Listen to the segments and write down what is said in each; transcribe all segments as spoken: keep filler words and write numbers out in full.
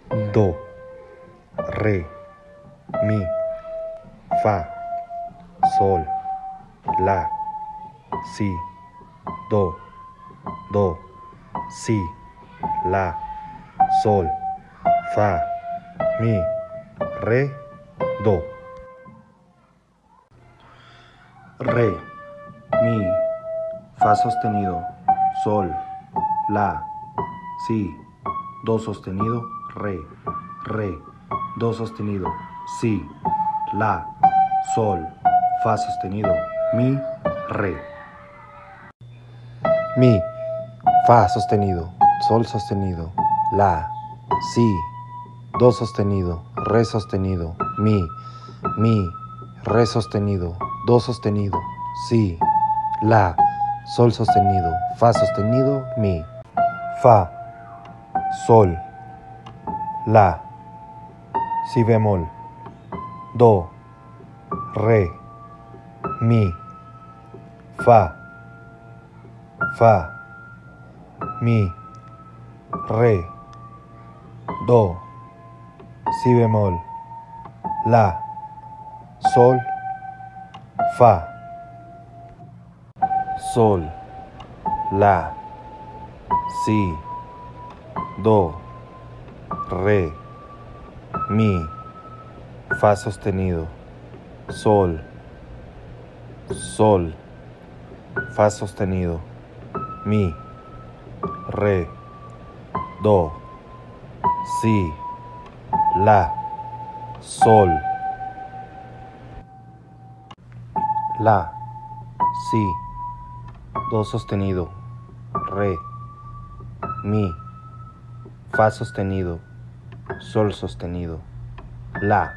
do, re, mi, fa, sol, la, si, do, do, si, la, sol, fa, mi, re, do. Re, mi, fa sostenido, sol, la, si, do sostenido, re, re, do sostenido, si, la, sol, fa sostenido, mi, re. Mi, fa sostenido, sol sostenido, la, si, do sostenido, re sostenido, mi, mi, re sostenido, do sostenido, si, la, sol sostenido, fa sostenido, mi. Fa, sol, la, si bemol, do, re, mi, fa, fa, mi, re, do, si bemol, la, sol, fa, sol, la, si, do, re, mi, fa sostenido, sol, sol, fa sostenido, mi, re, do, si, la, sol, la, si, do sostenido, re, mi, fa sostenido, sol sostenido, la,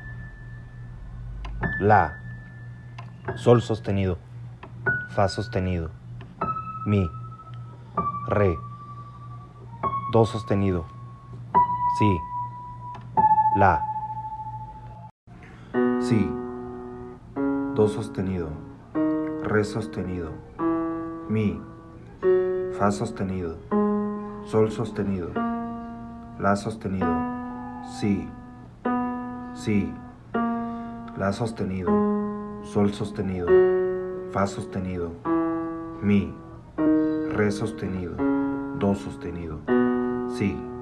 la, sol sostenido, fa sostenido, mi, re, do sostenido, si, la, si, do sostenido, re sostenido, mi, fa sostenido, sol sostenido, la sostenido, si, si, la sostenido, sol sostenido, fa sostenido, mi, re sostenido, do sostenido, si.